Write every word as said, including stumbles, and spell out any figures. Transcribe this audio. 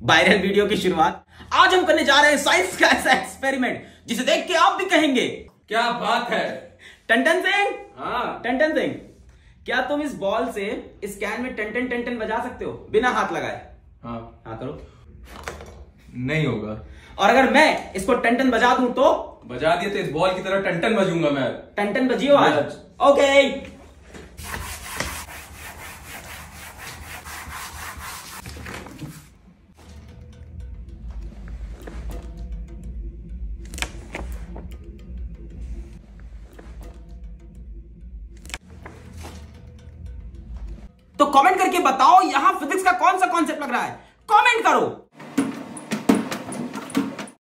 Viral video की शुरुआत। आज हम करने जा रहे हैं साइंस का ऐसा एक्सपेरिमेंट जिसे देख के आप भी कहेंगे क्या बात है। टन-टन सिंह, हाँ टन-टन सिंह, क्या तुम इस बॉल से इस कैन में टन-टन टन-टन बजा सकते हो बिना हाथ लगाए? हाँ हाँ करो। नहीं होगा। और अगर मैं इसको टन-टन बजा दूं तो? बजा दिए तो इस बॉल की तरह टन-टन बजूंगा मैं। टन-टन बजियो आज। ओके तो कमेंट करके बताओ यहां फिजिक्स का कौन सा कॉन्सेप्ट लग रहा है, कमेंट करो।